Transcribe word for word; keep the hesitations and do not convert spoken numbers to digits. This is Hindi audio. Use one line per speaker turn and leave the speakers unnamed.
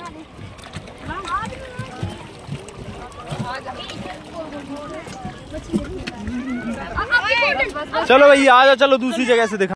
चलो भैया आ जाओ, चलो दूसरी जगह से दिखा।